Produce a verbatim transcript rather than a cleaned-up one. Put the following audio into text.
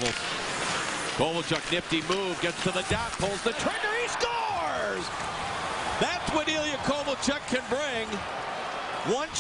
Devils. Kovalchuk, nifty move, gets to the dot, pulls the trigger, he scores! That's what Ilya Kovalchuk can bring. One